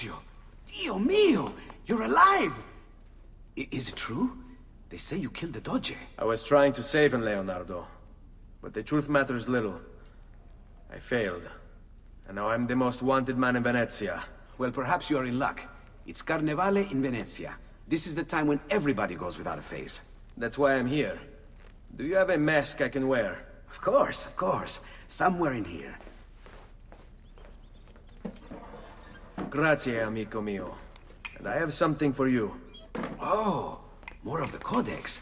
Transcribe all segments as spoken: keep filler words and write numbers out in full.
Ezio! Dio mio! You're alive! I is it true? They say you killed the Doge. I was trying to save him, Leonardo. But the truth matters little. I failed. And now I'm the most wanted man in Venezia. Well, perhaps you are in luck. It's Carnevale in Venezia. This is the time when everybody goes without a face. That's why I'm here. Do you have a mask I can wear? Of course, of course. Somewhere in here. Grazie, amico mio. And I have something for you. Oh, more of the Codex.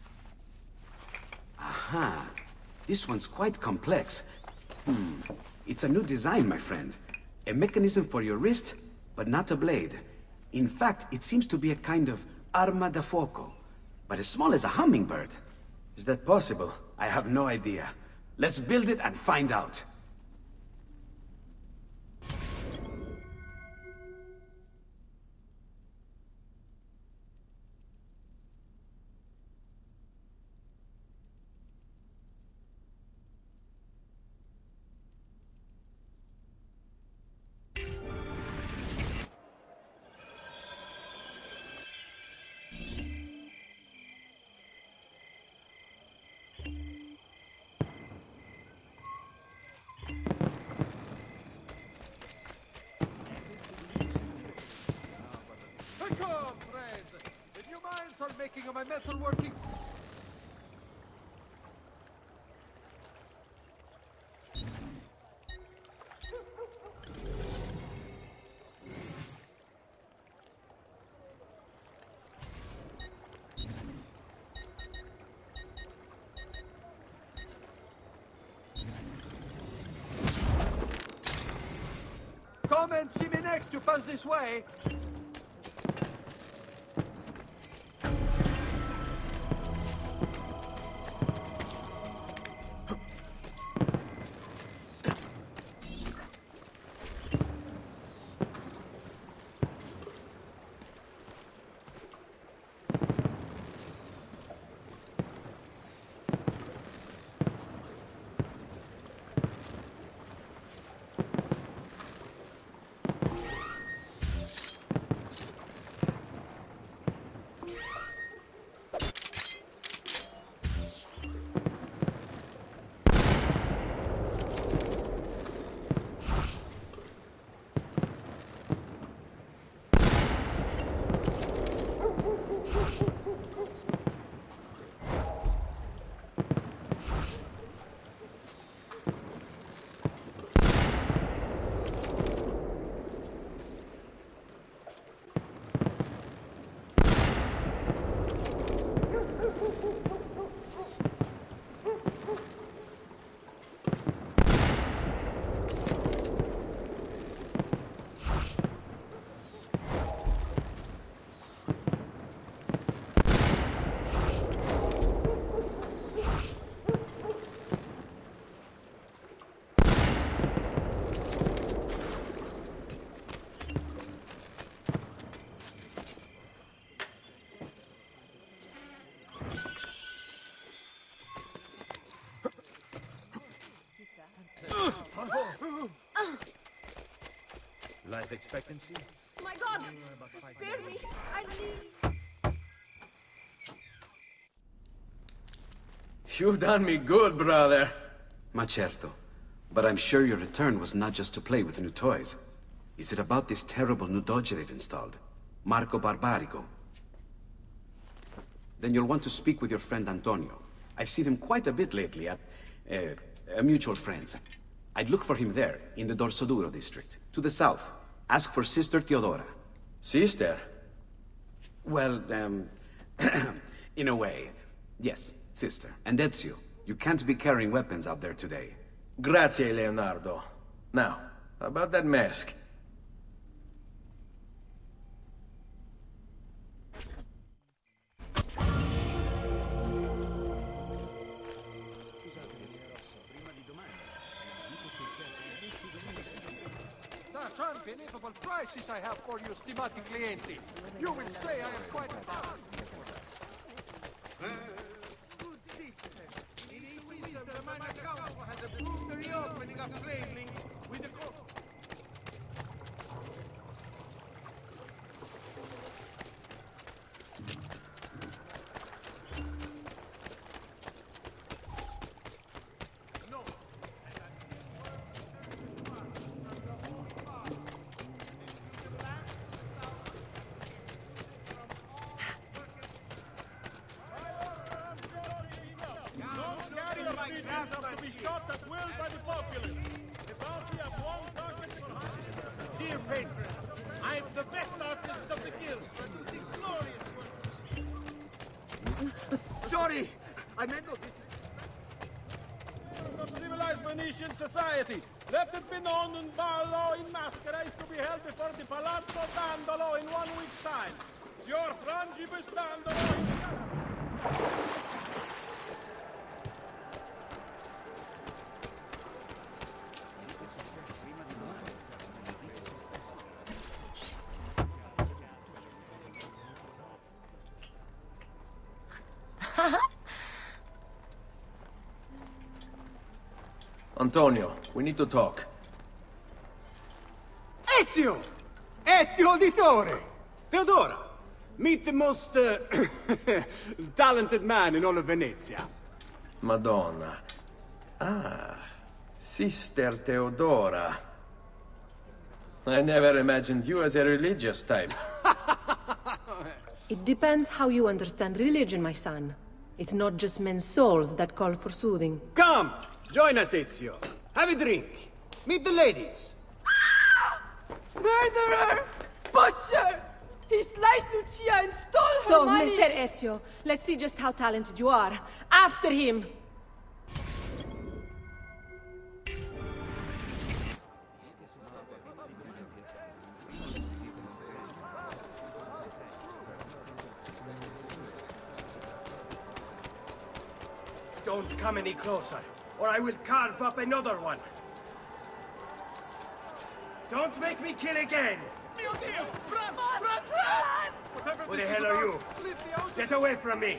Aha. This one's quite complex. Hmm. It's a new design, my friend. A mechanism for your wrist, but not a blade. In fact, it seems to be a kind of arma da fuoco, but as small as a hummingbird. Is that possible? I have no idea. Let's build it and find out. Making my metal working. Come and see me next. You pass this way. Life expectancy? My God! Spare me! I need... You've done me good, brother. Ma certo. But I'm sure your return was not just to play with new toys. Is it about this terrible new doge they've installed? Marco Barbarigo? Then you'll want to speak with your friend Antonio. I've seen him quite a bit lately at... Uh, a mutual friends. I'd look for him there, in the Dorsoduro district. To the south. Ask for Sister Teodora. Sister? Well, um... in a way. Yes, sister. And Ezio, you can't be carrying weapons out there today. Grazie, Leonardo. Now, about that mask. Such unbelievable prices I have for you, stimati clienti. You will say I am quite fast. Good citizen. It is wisdom that my council has approved the reopening of trade links with the court. have to be shot at will by the populace. The bounty of one target for hundreds. Dear patron, I'm the best artist of the guild. It's glorious. Sorry, I meant to... Of civilized Venetian society. Let it be known in Barlow in Masquerade to be held before the Palazzo Dandolo in one week's time. Your frangibus Dandolo in... Antonio, we need to talk. Ezio! Ezio Auditore! Teodora! Meet the most uh, talented man in all of Venezia. Madonna. Ah, Sister Teodora. I never imagined you as a religious type. It depends how you understand religion, my son. It's not just men's souls that call for soothing. Come! Join us, Ezio. Have a drink. Meet the ladies. Murderer! Butcher! He sliced Lucia and stole her So, money! Messer Ezio, let's see just how talented you are. After him! Don't come any closer, or I will carve up another one. Don't make me kill again! Mio Dio! Run! Run! Run! Whatever Who the this is hell are you? about, leave the out- Get away from me!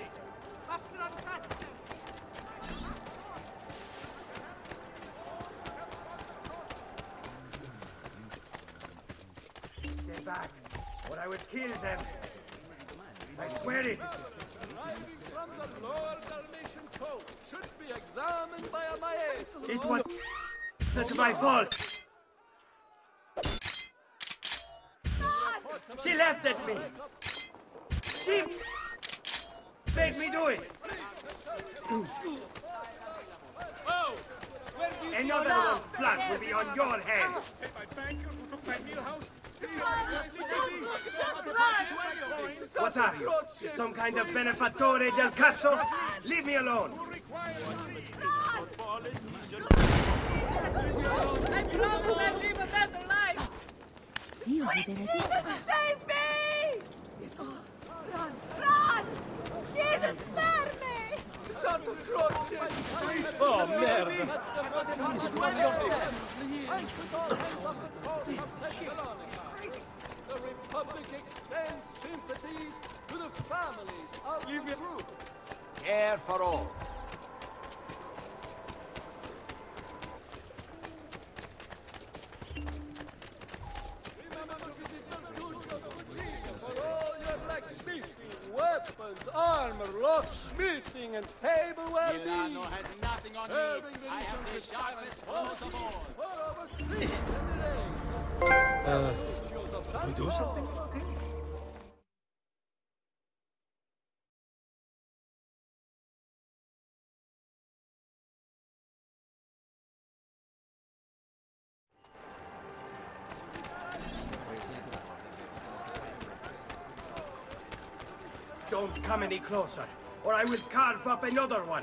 Stay back, or I will kill them. I swear it. Arriving from the lower Dalmatian coast should be examined by a maestro. It was... That's my fault! She laughed at me! She... made me do it! Oh! Where do you see Another your- one's blood will be on your hands! Hey, my banker who took my meal house. What are you? Some kind of benefattore del cazzo? Leave me alone! I promise I'll live a better life! Sweet Jesus, save me! Run! Run! Jesus, spare me! Santo Croce! Oh, merda! The Republic extends sympathies to the families of the group. Care for all. Remember to visit the Duke of Fucina for all your blacksmithing, weapons, armor, locksmithing, and tableware needs. Milano has nothing on Serving me. the I have the nation's sharpest tools of all. for over three generations. We do something about it? Don't come any closer, or I will carve up another one.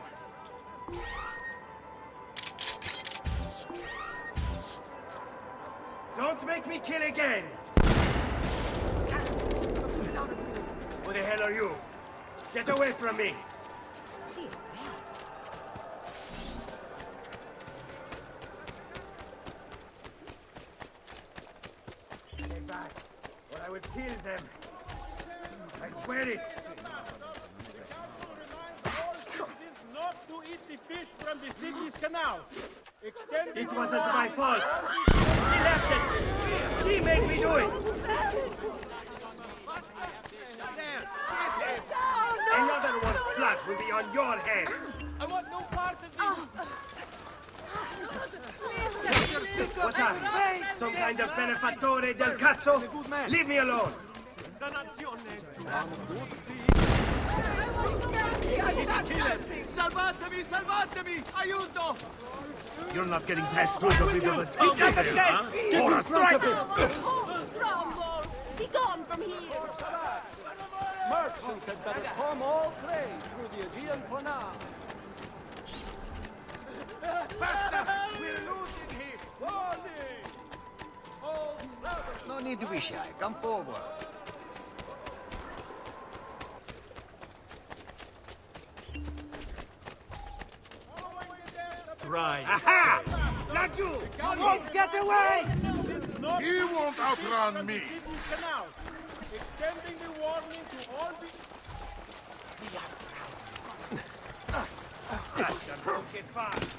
Don't make me kill again! Who the hell are you? Get away from me! Stay back, or I will kill them. I swear it. Citizens not to eat the fish from the city's canals. Extend It wasn't my fault. She left it. She made me do it. Another one's blood will be on your hands. I want no part of this. What are you? Some kind of benefattore del cazzo? Leave me alone. Salvatemi, salvatemi! Aiuto! You're not getting past through the middle of the tunnel, huh? Or a strike! Grumble! Be gone from here! Merchants had better come all trade through the Aegean for now. Faster! We're losing him! Warning! All servants! No need to be shy. Come forward. Right. Aha! Laju! Don't get away! He won't outrun me! Canals, extending the warning to all the... Bastard, don't get fast!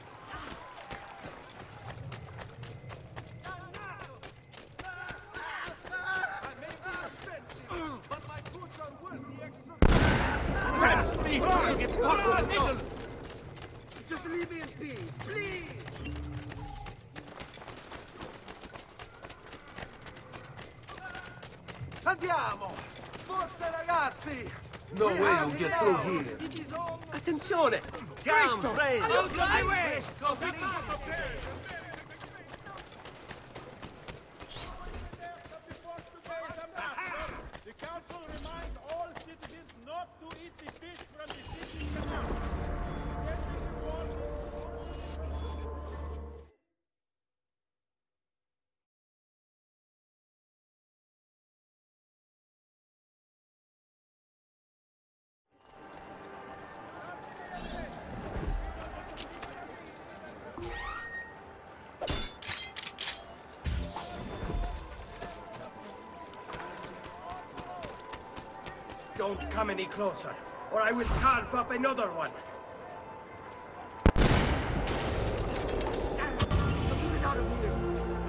But my goods are worth the extra... Fast! Please! Get fast! Just leave me in peace, please! Andiamo! Forza ragazzi! No way you'll get through here. Attenzione! Come, friends! Out of the way! The council reminds all citizens not to eat the fish from the city's canal. Don't come any closer, or I will carve up another one. Get out of here!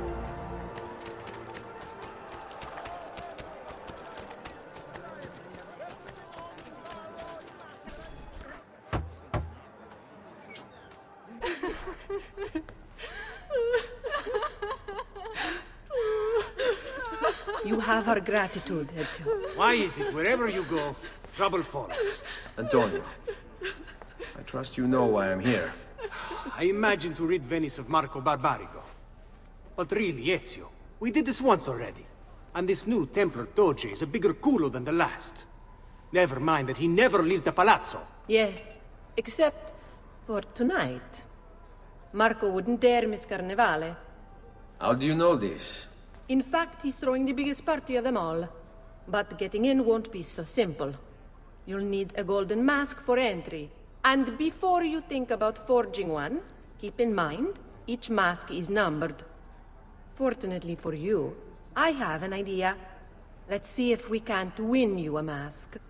You have our gratitude, Ezio. Why is it wherever you go, trouble follows? Antonio, I trust you know why I'm here. I imagine to rid Venice of Marco Barbarigo. But really, Ezio, we did this once already. And this new Templar Doge is a bigger culo than the last. Never mind that he never leaves the palazzo. Yes, except for tonight. Marco wouldn't dare miss Carnevale. How do you know this? In fact, he's throwing the biggest party of them all. But getting in won't be so simple. You'll need a golden mask for entry. And before you think about forging one, keep in mind, each mask is numbered. Fortunately for you, I have an idea. Let's see if we can't win you a mask.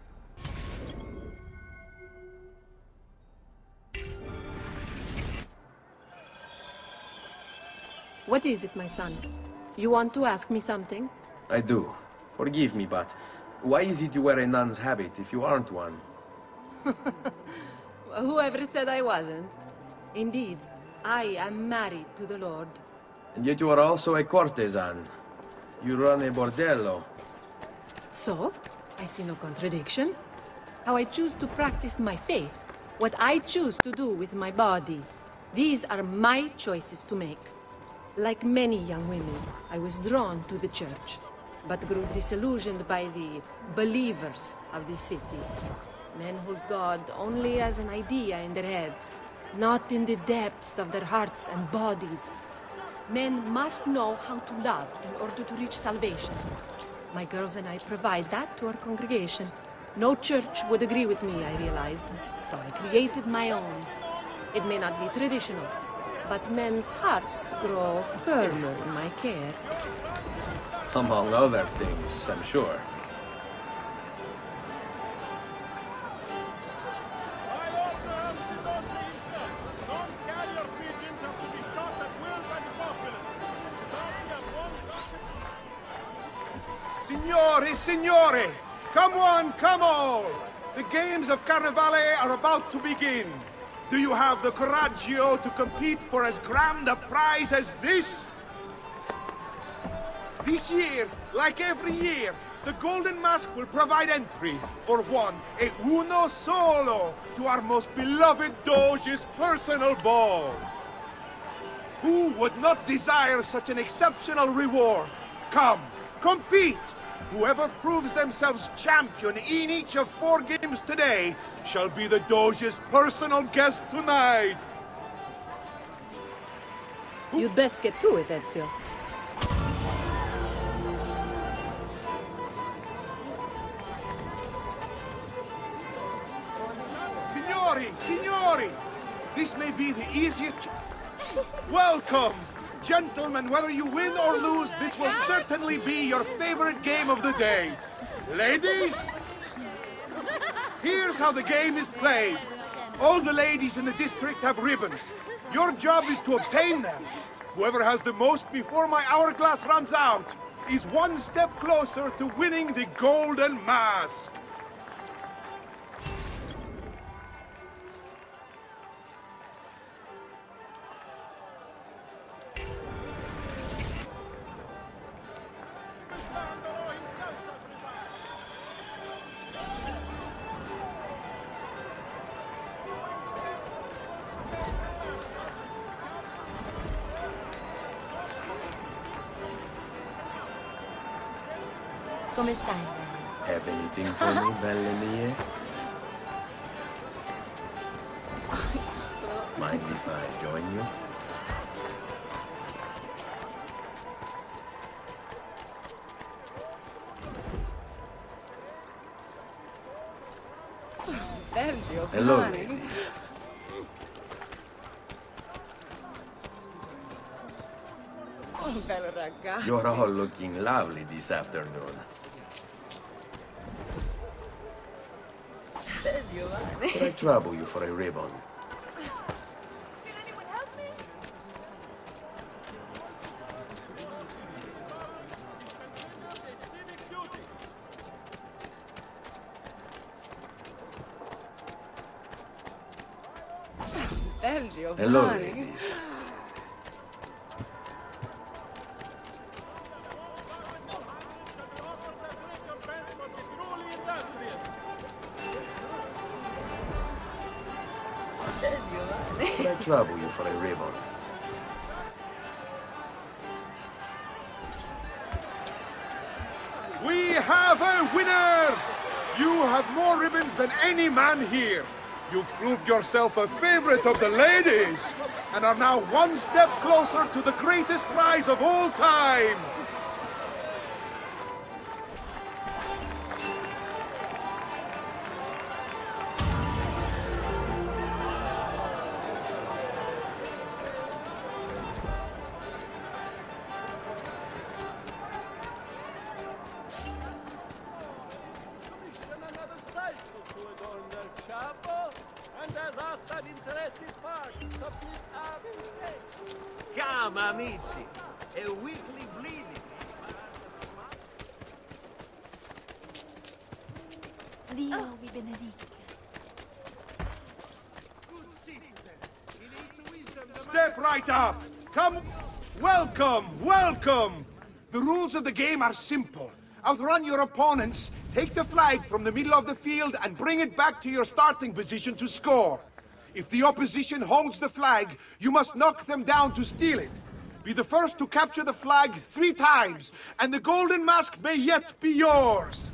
What is it, my son? You want to ask me something? I do. Forgive me, but why is it you wear a nun's habit if you aren't one? Whoever said I wasn't? Indeed, I am married to the Lord. And yet you are also a courtesan. You run a bordello. So, I see no contradiction. How I choose to practice my faith, what I choose to do with my body, these are my choices to make. Like many young women, I was drawn to the church, but grew disillusioned by the believers of the city. Men hold God only as an idea in their heads, not in the depths of their hearts and bodies. Men must know how to love in order to reach salvation. My girls and I provide that to our congregation. No church would agree with me, I realized, so I created my own. It may not be traditional, but men's hearts grow firmer in my care. Among other things, I'm sure. Signori, signore! Come on, come on! The games of Carnevale are about to begin. Do you have the coraggio to compete for as grand a prize as this? This year, like every year, the Golden Mask will provide entry for one, e uno solo, to our most beloved Doge's personal ball. Who would not desire such an exceptional reward? Come, compete! Whoever proves themselves champion in each of four games today shall be the Doge's personal guest tonight. You'd best get to it, Ezio. Signori, signori! This may be the easiest... Welcome! Gentlemen, whether you win or lose, this will certainly be your favorite game of the day. Ladies? Here's how the game is played. All the ladies in the district have ribbons. Your job is to obtain them. Whoever has the most before my hourglass runs out is one step closer to winning the Golden Mask. Come stai? Have anything for me, belle mie? Mind if I join you? Hello, ladies. Oh, bello ragazzo. You're all looking lovely this afternoon. Could I trouble you for a ribbon? Can anyone help me? Belgio. Hello, ladies. Could I trouble you for a ribbon? We have a winner! You have more ribbons than any man here. You've proved yourself a favorite of the ladies, and are now one step closer to the greatest prize of all time. Come, amici. A weekly bleeding. Dio vi benedica. Step right up. Come. Welcome, welcome. The rules of the game are simple. Outrun your opponents, take the flag from the middle of the field, and bring it back to your starting position to score. If the opposition holds the flag, you must knock them down to steal it. Be the first to capture the flag three times, and the Golden Mask may yet be yours.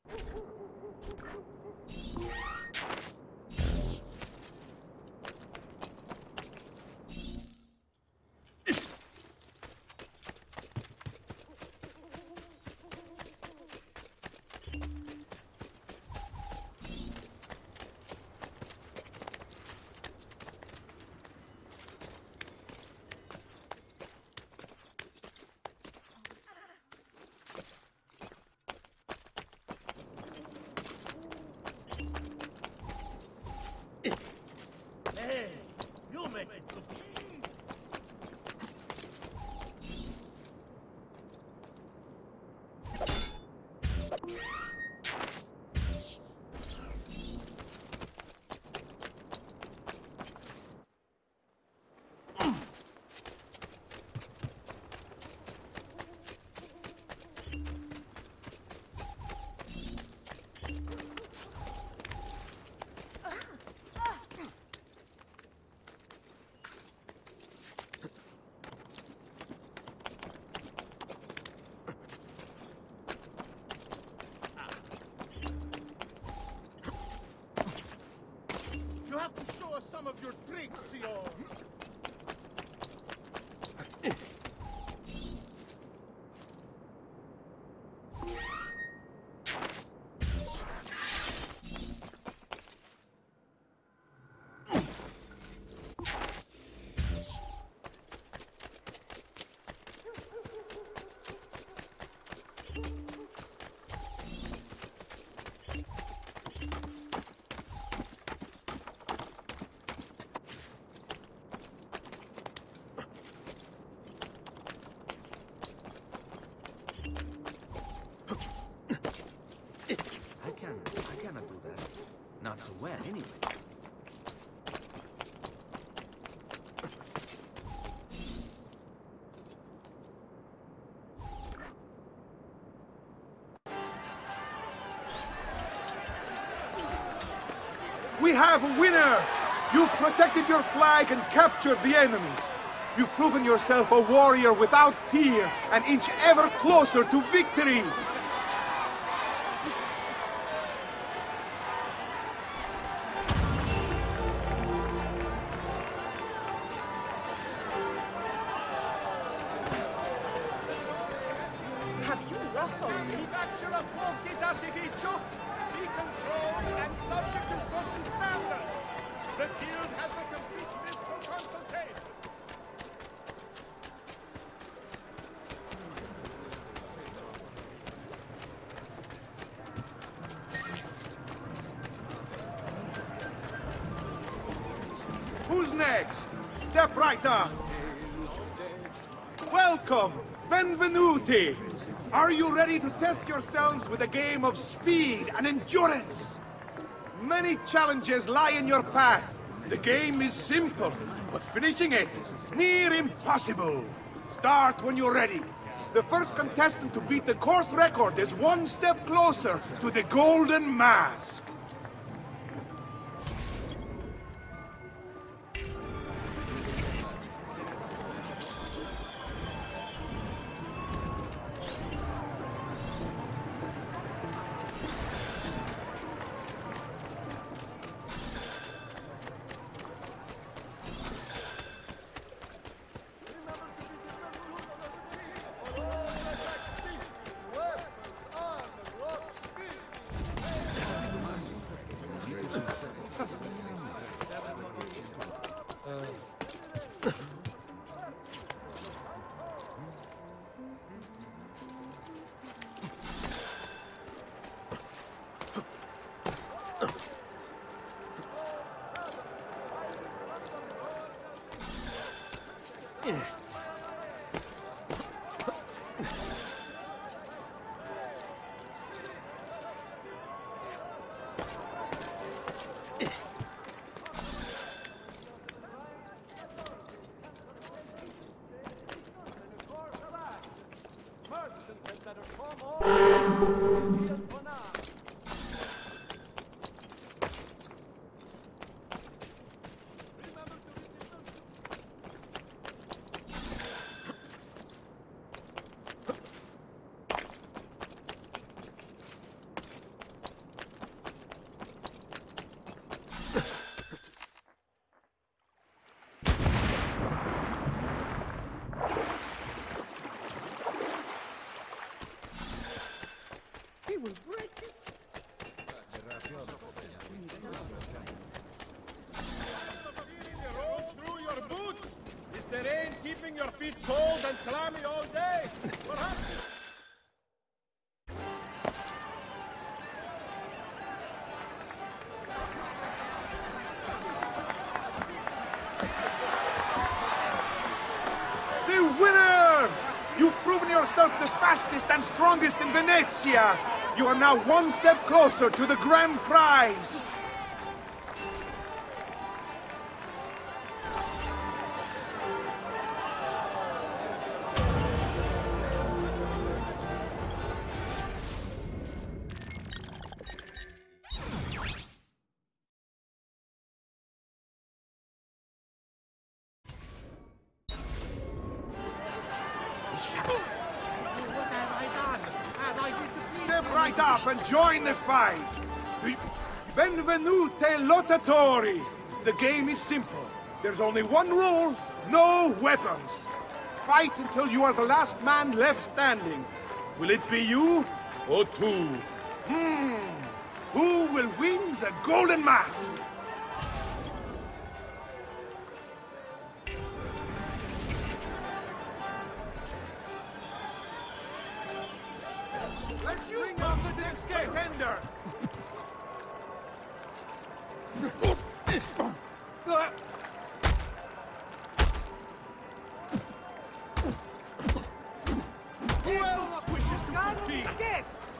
Hey, you make it look. You have to show us some of your tricks, Sion. Not so well, anyway. We have a winner! You've protected your flag and captured the enemies. You've proven yourself a warrior without peer, an inch ever closer to victory! Have you wrestled? Manufacture a fuochi d'artificio, be controlled and subject to certain standards. The guild has the complete list for consultation. Who's next? Step right up! Welcome! Benvenuti! Are you ready to test yourselves with a game of speed and endurance? Many challenges lie in your path. The game is simple, but finishing it, near impossible. Start when you're ready. The first contestant to beat the course record is one step closer to the Golden Mask. will break it. Roll through your boots. Is the rain keeping your feet cold and clammy all day? Perhaps. The winner! You've proven yourself the fastest and strongest in Venezia! You are now one step closer to the grand prize! Step right up and join the fight! Benvenute lottatori! The game is simple. There's only one rule, no weapons. Fight until you are the last man left standing. Will it be you or two? Hmm. Who will win the Golden Mask? Let's bring up the next contender! Who else wishes to compete?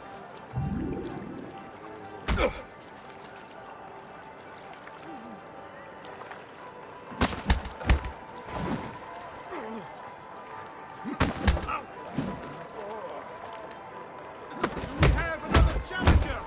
We have another challenger!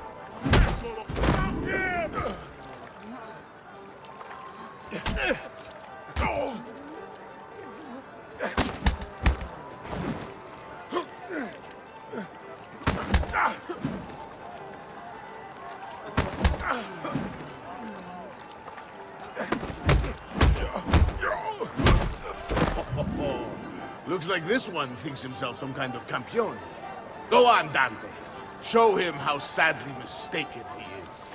Looks like this one thinks himself some kind of campione. Go on, Dante. Show him how sadly mistaken he is.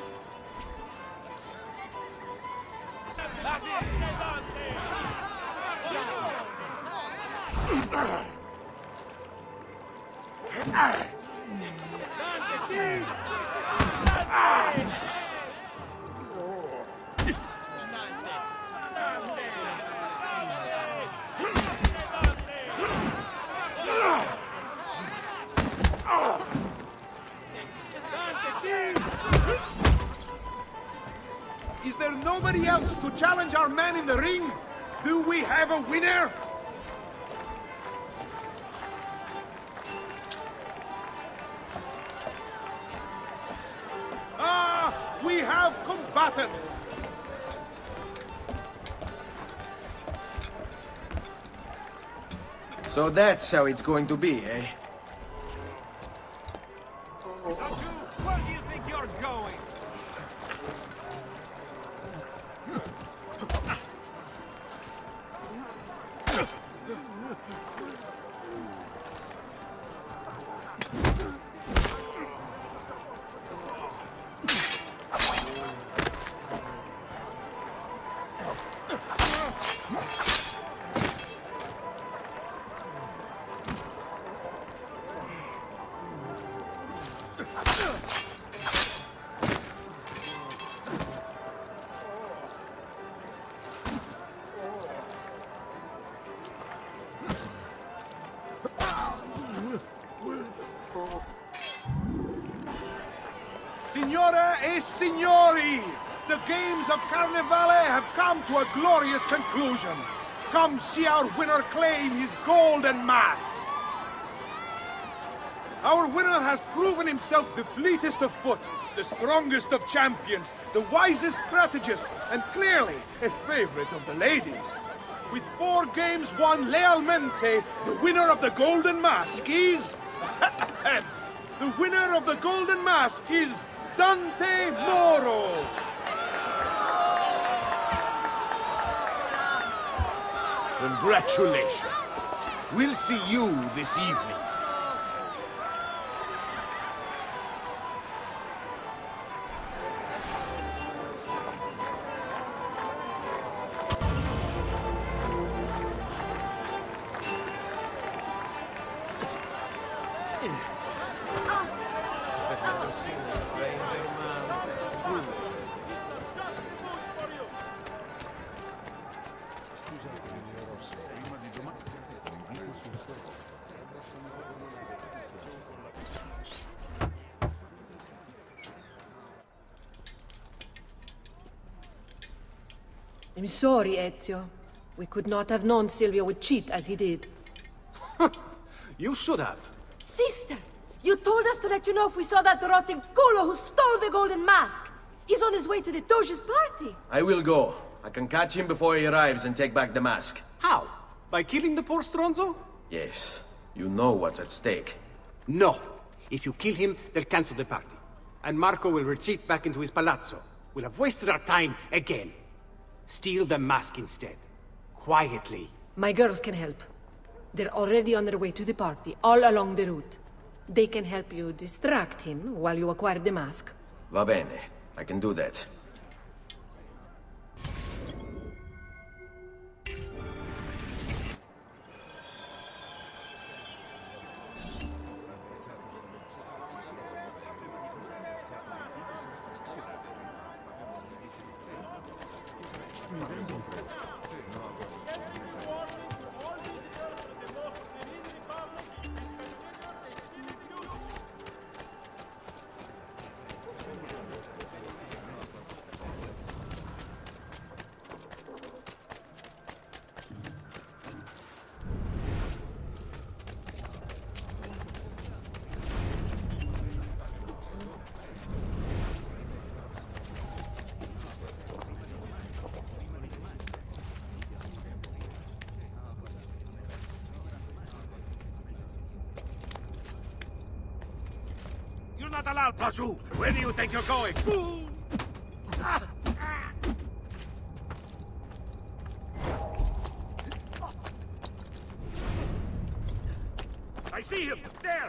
Is there nobody else to challenge our man in the ring? Do we have a winner? Ah, we have combatants! So that's how it's going to be, eh? Where do you think you're going? Signore e signori, the games of Carnevale have come to a glorious conclusion. Come see our winner claim his golden mask. Our winner has proven himself the fleetest of foot, the strongest of champions, the wisest strategist, and clearly a favorite of the ladies. With four games won lealmente, the winner of the Golden Mask is... the winner of the Golden Mask is Dante Moro! Congratulations. We'll see you this evening. I'm sorry, Ezio. We could not have known Silvio would cheat as he did. You should have. Sister, you told us to let you know if we saw that rotten culo who stole the golden mask. He's on his way to the Doge's party. I will go. I can catch him before he arrives and take back the mask. How? By killing the poor Stronzo? Yes. You know what's at stake. No. If you kill him, they'll cancel the party. And Marco will retreat back into his palazzo. We'll have wasted our time again. Steal the mask instead. Quietly. My girls can help. They're already on their way to the party, all along the route. They can help you distract him while you acquire the mask. Va bene. I can do that. You're not allowed, Plachu! Where do you think you're going? I see him! There!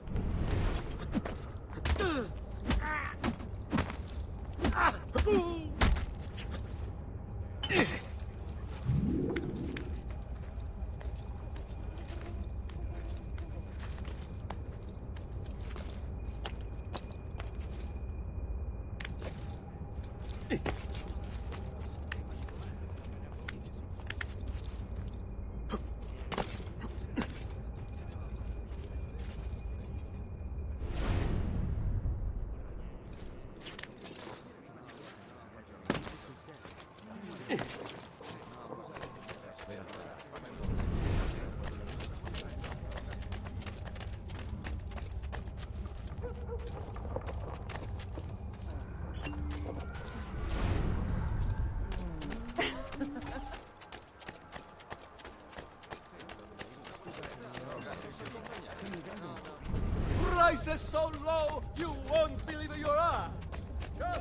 Prices so low, you won't believe your eyes. Just...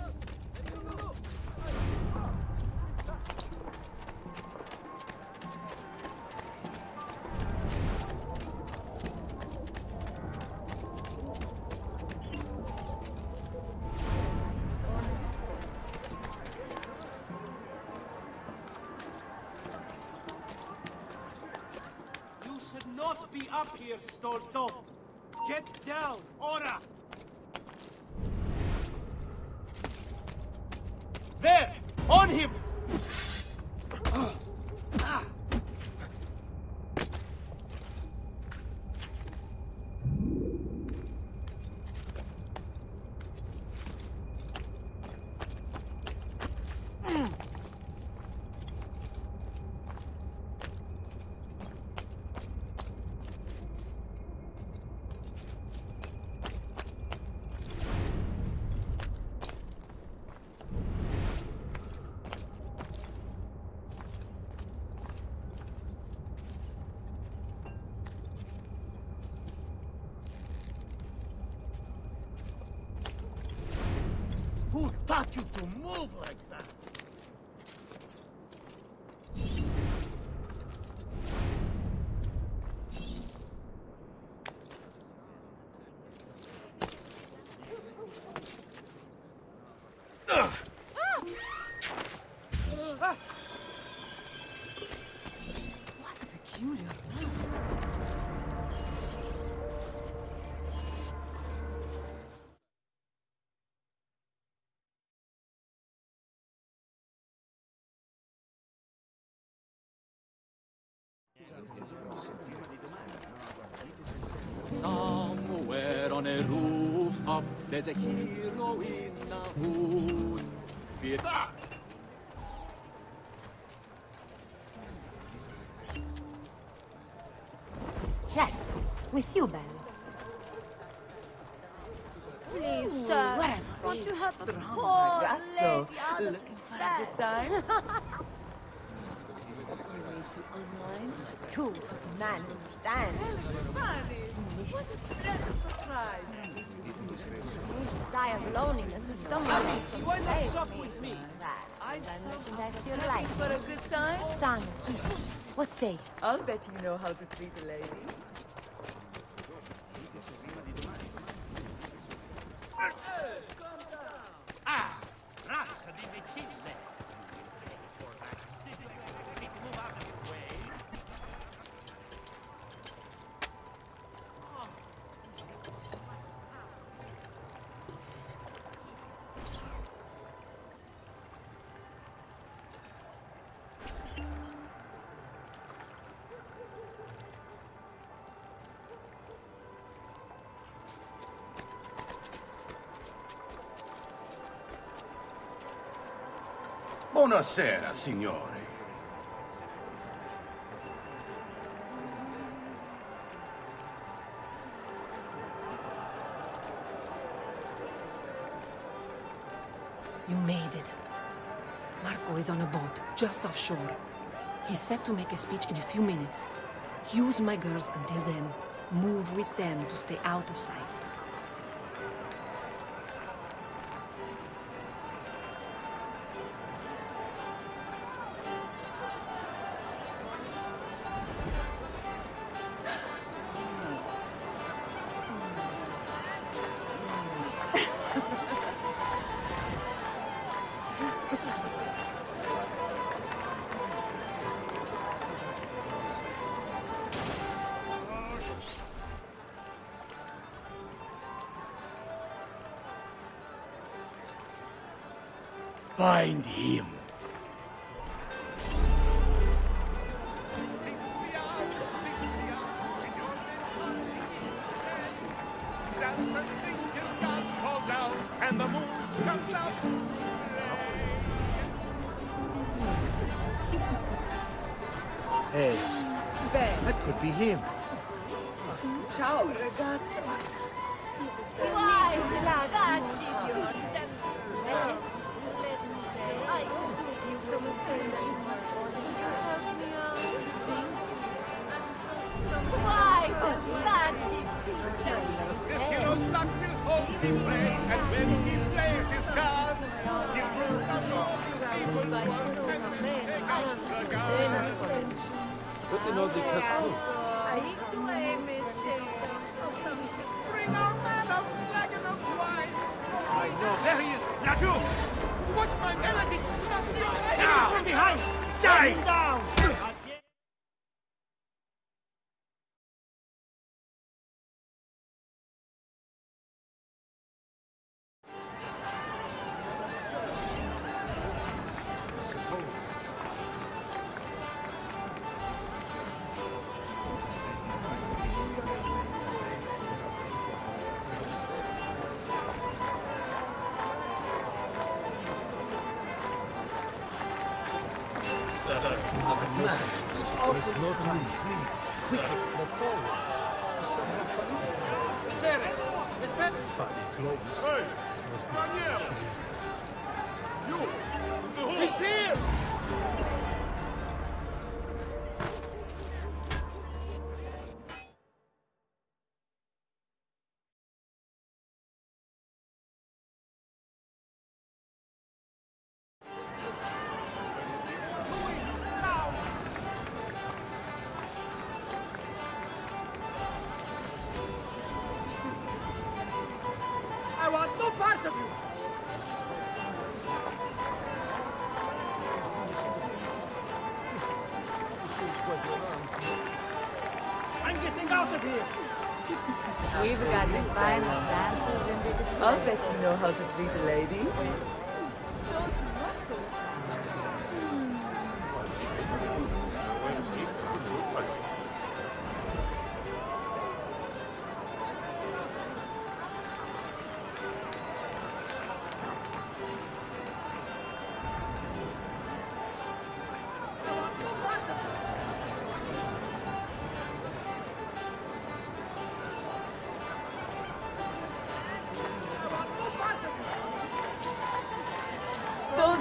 You should not be up here, Stolto. Get down, ora! There! On him! Who taught you to move like that? What a peculiar knife. Somewhere on a rooftop, there's a hero in a hood. Fear. Ah! Yes, with you, Ben. Please, sir. What a Won't you big help the drama, poor ragazzo. lady out of Looking this for a good time? Two man stand. Funny. What a pleasant surprise. Die of loneliness if someone makes some Why not space shop for me. with me? That. I'm Then so merchandise you looking like. for a good time. Sang, kiss. What say? I'll bet you know how to treat a lady. Ah! Razza di imbecille! Move out of the way. Buonasera, signori. You made it. Marco is on a boat, just offshore. He's set to make a speech in a few minutes. Use my girls until then. Move with them to stay out of sight. Find him. Dance and sing till gods fall down and the moon comes out. Hey, Ben. that could be him. Ciao, ragazzo. Why, relax. Why, This hero's luck will hold him play, and when he plays his cards, he will come over people and will take out the guards. But they know they cut Bring our man a flagon of wine. I know. There he is. Laju! What's my melody? Now! From behind! Die! Down! There's no time. Quick, the forward. Funny clothes. Hey! Daniel! You! He's here! I want no part of you! I'm getting out of here! We've got the finest dancers in the I'll bet you know how to treat a lady.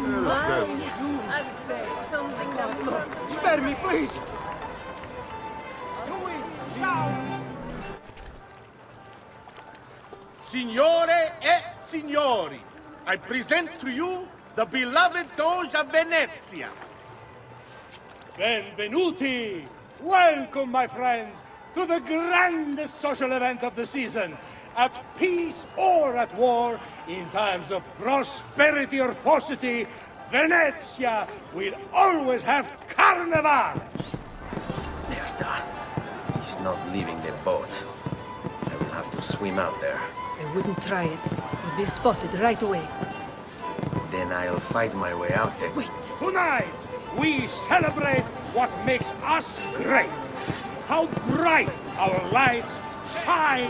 mine. I've said something that... Spare me, please! Signore e signori, I present to you the beloved Doge of Venezia. Benvenuti! Welcome, my friends, to the grandest social event of the season. At peace or at war, in times of prosperity or paucity, Venezia will always have Carnival! Merda. He's not leaving the boat. I will have to swim out there. I wouldn't try it. You'll be spotted right away. Then I'll fight my way out there. Wait! Tonight, we celebrate what makes us great. How bright our lights shine.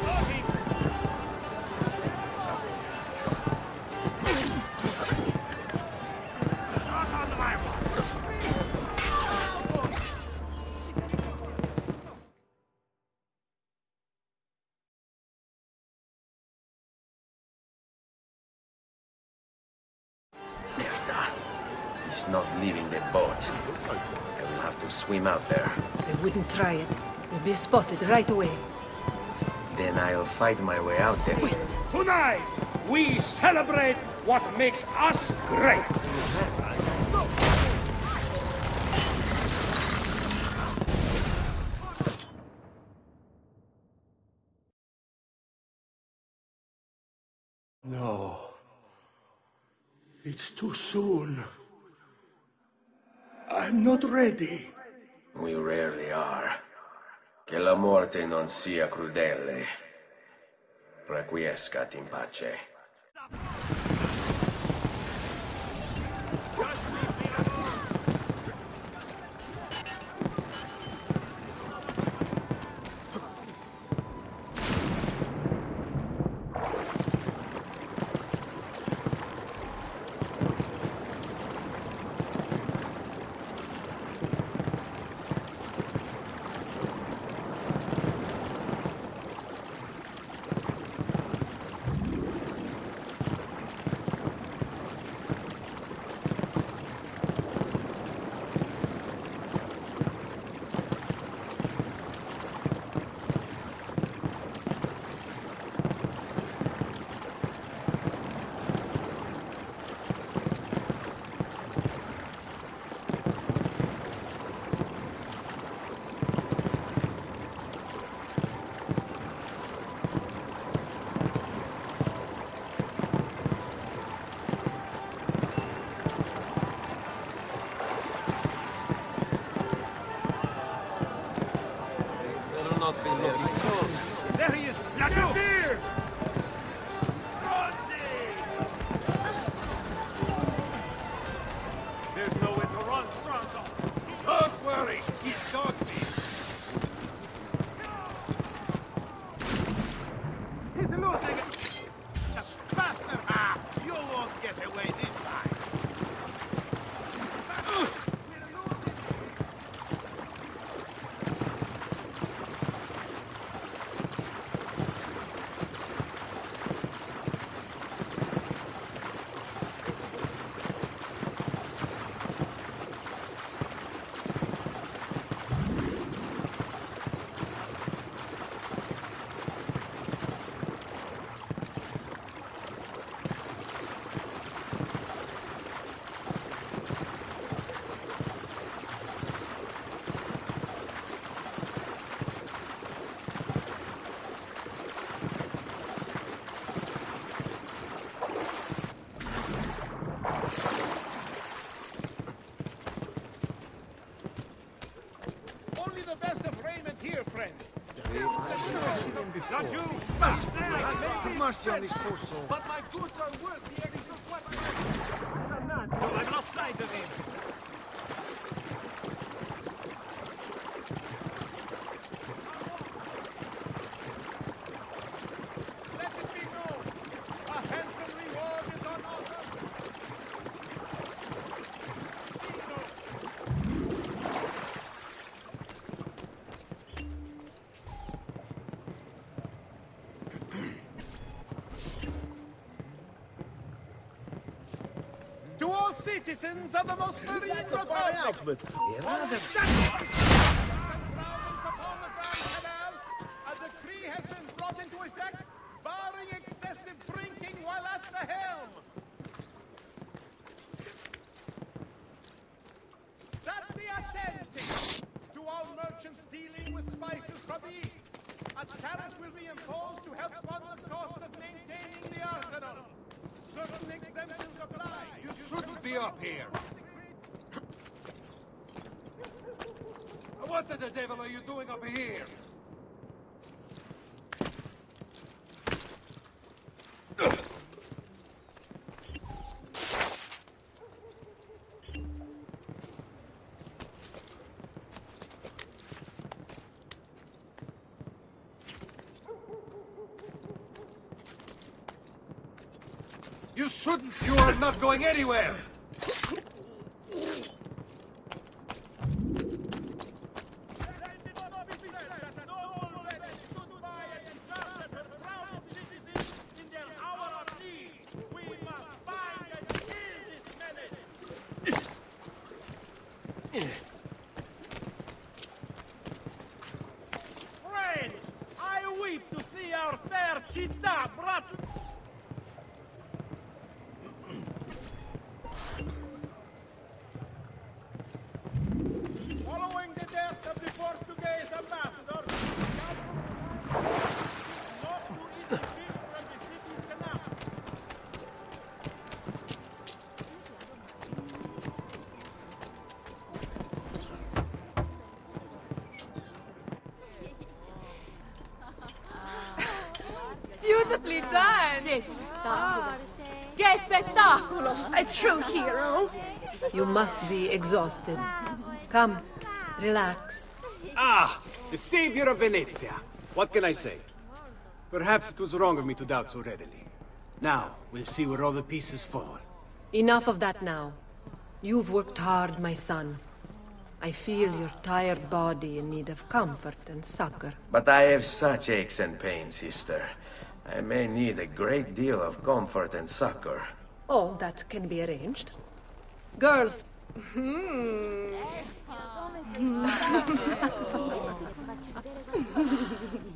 Merda. He's not leaving the boat. I will have to swim out there. I wouldn't try it. You'll be spotted right away. Then I'll fight my way out there. Wait! Tonight, we celebrate what makes us great. No. It's too soon. I'm not ready. We rarely are. Che la morte non sia crudele. Requiescat in pace. There he is! Laggiù! There's nowhere to run, Stronzo. Don't worry, he's got me. He's losing it. Faster! Ah, you won't get away this time. Only the best of raiment here, friends. Laggiù! Have mercy on this poor soul. But my goods are worth the extra twenty. I'm not side of him. Let it be known, a handsome reward is on offer. To all citizens of the most serene republic, a decree has been brought into effect, barring excessive drinking while at the helm. State attenti to all merchants dealing with spices from the east. A tariff will be imposed to help fund the cost of maintaining the arsenal. Certain exemptions apply. You shouldn't be up here. What the devil are you doing up here? You shouldn't! You are not going anywhere! Friends, I weep to see our fair città brought... Following the death of the Portuguese ambassador, not to interfere from the city's canal. Beautifully done! Che spettacolo! Che spettacolo! A true hero! You must be exhausted. Come, relax. Ah, the savior of Venezia. What can I say? Perhaps it was wrong of me to doubt so readily. Now, we'll see where all the pieces fall. Enough of that now. You've worked hard, my son. I feel your tired body in need of comfort and succor. But I have such aches and pains, sister. I may need a great deal of comfort and succor. Oh, that can be arranged. Girls. Hmm.